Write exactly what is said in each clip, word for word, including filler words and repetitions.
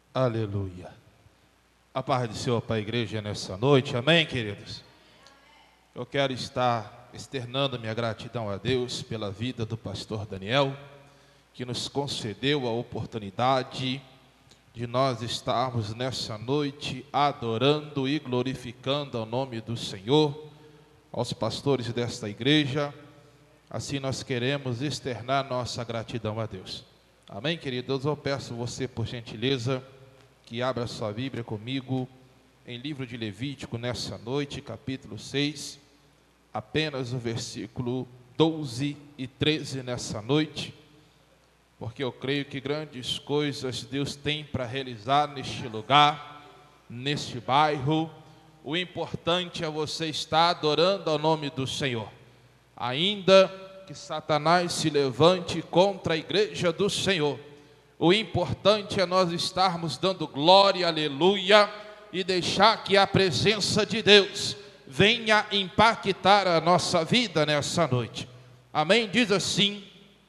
Aleluia. A paz do Senhor para a igreja nessa noite, amém, queridos? Eu quero estar externando minha gratidão a Deus pela vida do pastor Daniel, que nos concedeu a oportunidade de nós estarmos nessa noite adorando e glorificando o nome do Senhor. Aos pastores desta igreja, assim nós queremos externar nossa gratidão a Deus. Amém, queridos? Eu peço você, por gentileza, que abra sua Bíblia comigo em livro de Levítico nessa noite, capítulo seis, apenas o versículo doze e treze nessa noite, porque eu creio que grandes coisas Deus tem para realizar neste lugar, neste bairro. O importante é você estar adorando ao nome do Senhor, ainda que Satanás se levante contra a igreja do Senhor. O importante é nós estarmos dando glória, aleluia, e deixar que a presença de Deus venha impactar a nossa vida nessa noite. Amém? Diz assim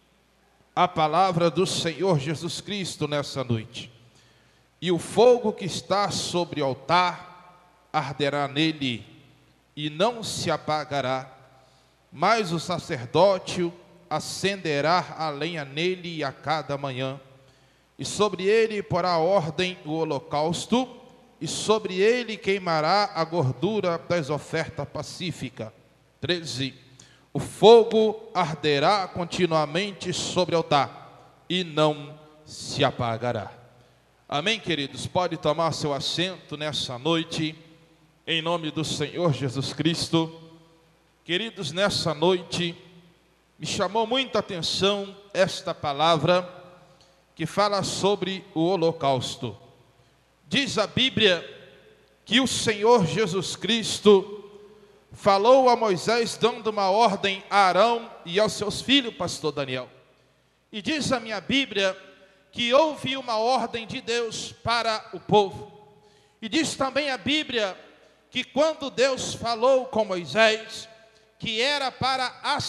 a palavra do Senhor Jesus Cristo nessa noite: e o fogo que está sobre o altar arderá nele e não se apagará, mas o sacerdote acenderá a lenha nele a cada manhã, e sobre ele porá ordem o holocausto, e sobre ele queimará a gordura das ofertas pacíficas. treze. O fogo arderá continuamente sobre o altar, e não se apagará. Amém, queridos? Pode tomar seu assento nessa noite, em nome do Senhor Jesus Cristo. Queridos, nessa noite, me chamou muita atenção esta palavra, que fala sobre o holocausto. Diz a Bíblia que o Senhor Jesus Cristo falou a Moisés, dando uma ordem a Arão e aos seus filhos, pastor Daniel. E diz a minha Bíblia que houve uma ordem de Deus para o povo. E diz também a Bíblia que quando Deus falou com Moisés, que era para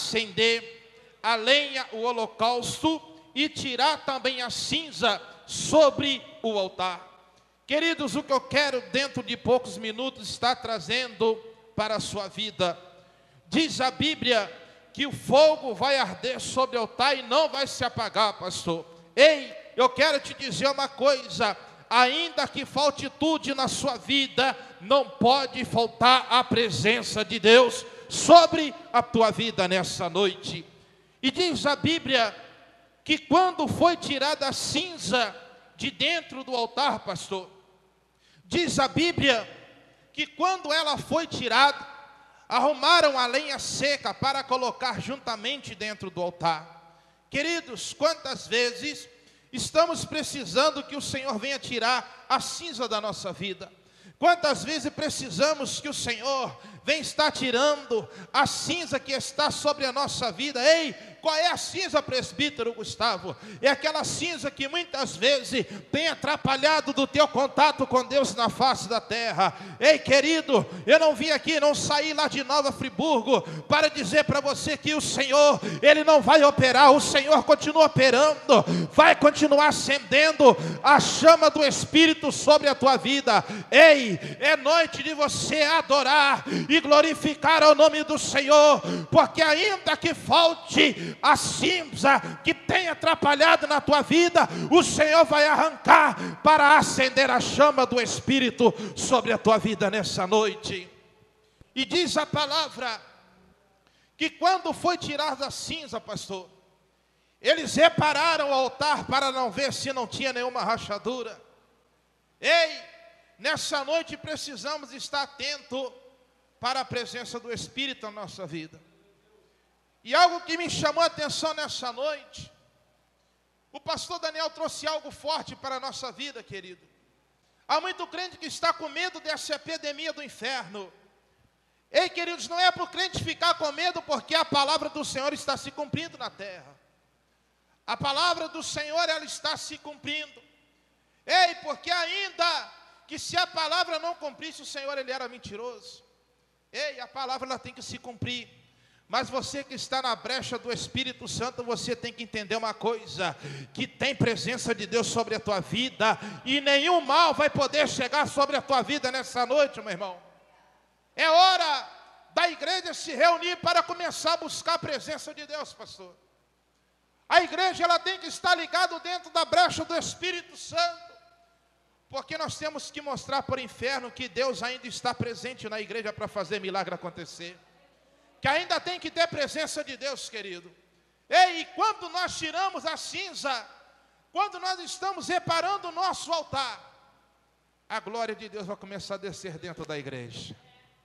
acender a lenha, o holocausto, e tirar também a cinza sobre o altar. Queridos, o que eu quero dentro de poucos minutos estar trazendo para a sua vida, diz a Bíblia que o fogo vai arder sobre o altar e não vai se apagar, pastor. Ei, eu quero te dizer uma coisa: ainda que falte tudo na sua vida, não pode faltar a presença de Deus sobre a tua vida nessa noite. E diz a Bíblia que quando foi tirada a cinza de dentro do altar, pastor, diz a Bíblia que quando ela foi tirada, arrumaram a lenha seca para colocar juntamente dentro do altar. Queridos, quantas vezes estamos precisando que o Senhor venha tirar a cinza da nossa vida? Quantas vezes precisamos que o Senhor venha estar tirando a cinza que está sobre a nossa vida? Ei, qual é a cinza, presbítero Gustavo? É aquela cinza que muitas vezes tem atrapalhado do teu contato com Deus na face da terra. Ei, querido, eu não vim aqui, não saí lá de Nova Friburgo para dizer para você que o Senhor, Ele não vai operar. O Senhor continua operando, vai continuar acendendo a chama do Espírito sobre a tua vida. Ei, é noite de você adorar e glorificar o nome do Senhor, porque ainda que falte a cinza que tem atrapalhado na tua vida, o Senhor vai arrancar para acender a chama do Espírito sobre a tua vida nessa noite. E diz a palavra que quando foi tirada a cinza, pastor, eles repararam o altar para não ver se não tinha nenhuma rachadura. Ei, nessa noite precisamos estar atentos para a presença do Espírito na nossa vida. E algo que me chamou a atenção nessa noite, o pastor Daniel trouxe algo forte para a nossa vida, querido. Há muito crente que está com medo dessa epidemia do inferno. Ei, queridos, não é para o crente ficar com medo, porque a palavra do Senhor está se cumprindo na terra. A palavra do Senhor, ela está se cumprindo. Ei, porque ainda que se a palavra não cumprisse, o Senhor, ele era mentiroso. Ei, a palavra ela tem que se cumprir. Mas você que está na brecha do Espírito Santo, você tem que entender uma coisa, que tem presença de Deus sobre a tua vida, e nenhum mal vai poder chegar sobre a tua vida nessa noite, meu irmão. É hora da igreja se reunir para começar a buscar a presença de Deus, pastor. A igreja ela tem que estar ligada dentro da brecha do Espírito Santo, porque nós temos que mostrar para o inferno que Deus ainda está presente na igreja para fazer milagre acontecer. Que ainda tem que ter presença de Deus, querido. E quando nós tiramos a cinza, quando nós estamos reparando o nosso altar, a glória de Deus vai começar a descer dentro da igreja.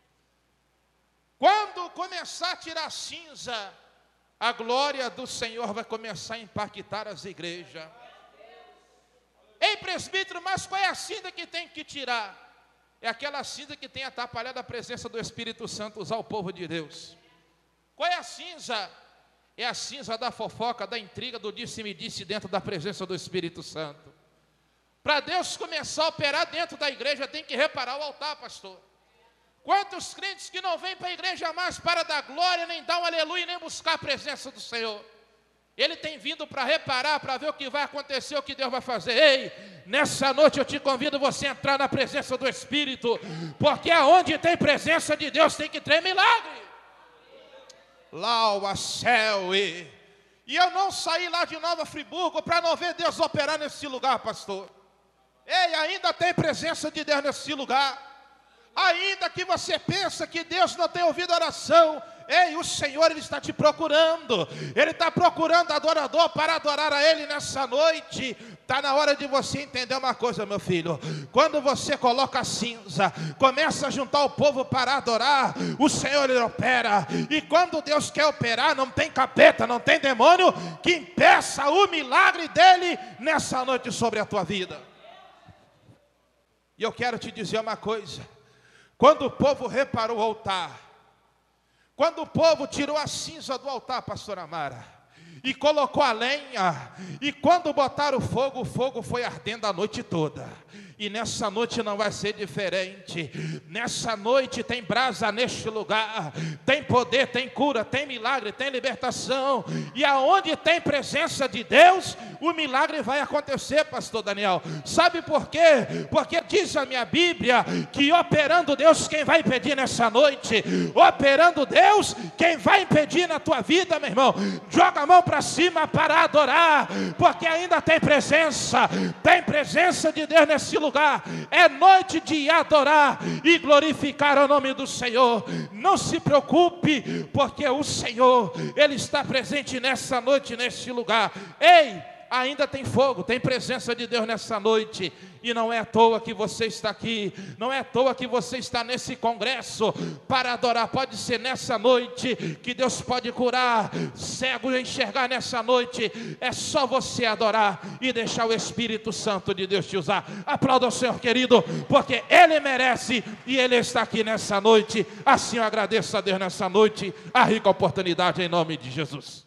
Quando começar a tirar a cinza, a glória do Senhor vai começar a impactar as igrejas. Ei, presbítero, mas qual é a cinza que tem que tirar? É aquela cinza que tem atrapalhado a presença do Espírito Santo usar o povo de Deus. Qual é a cinza? É a cinza da fofoca, da intriga, do disse-me-disse dentro da presença do Espírito Santo. Para Deus começar a operar dentro da igreja, tem que reparar o altar, pastor. Quantos crentes que não vêm para a igreja mais para dar glória, nem dar um aleluia, nem buscar a presença do Senhor. Ele tem vindo para reparar, para ver o que vai acontecer, o que Deus vai fazer. Ei, nessa noite eu te convido você a entrar na presença do Espírito, porque aonde tem presença de Deus tem que ter milagre. Lá o céu e... e eu não saí lá de Nova Friburgo para não ver Deus operar nesse lugar, pastor. Ei, ainda tem presença de Deus nesse lugar. Ainda que você pensa que Deus não tem ouvido a oração, ei, o Senhor Ele está te procurando. Ele está procurando adorador para adorar a Ele nessa noite. Está na hora de você entender uma coisa, meu filho. Quando você coloca a cinza, começa a juntar o povo para adorar, o Senhor Ele opera. E quando Deus quer operar, não tem capeta, não tem demônio que impeça o milagre dEle nessa noite sobre a tua vida. E eu quero te dizer uma coisa. Quando o povo reparou o altar, quando o povo tirou a cinza do altar, pastora Amara, e colocou a lenha, e quando botaram o fogo, o fogo foi ardendo a noite toda. E nessa noite não vai ser diferente. Nessa noite tem brasa neste lugar, tem poder, tem cura, tem milagre, tem libertação. E aonde tem presença de Deus, o milagre vai acontecer, pastor Daniel. Sabe por quê? Porque diz a minha Bíblia que operando Deus, quem vai impedir nessa noite? Operando Deus, quem vai impedir na tua vida, meu irmão? Joga a mão para cima para adorar, porque ainda tem presença, tem presença de Deus nesse lugar. É noite de adorar e glorificar o nome do Senhor. Não se preocupe, porque o Senhor, Ele está presente nessa noite, neste lugar. Ei, ainda tem fogo, tem presença de Deus nessa noite. E não é à toa que você está aqui, não é à toa que você está nesse congresso para adorar. Pode ser nessa noite que Deus pode curar cego e enxergar nessa noite. É só você adorar e deixar o Espírito Santo de Deus te usar. Aplauda o Senhor, querido, porque Ele merece e Ele está aqui nessa noite. Assim eu agradeço a Deus nessa noite, a rica oportunidade em nome de Jesus.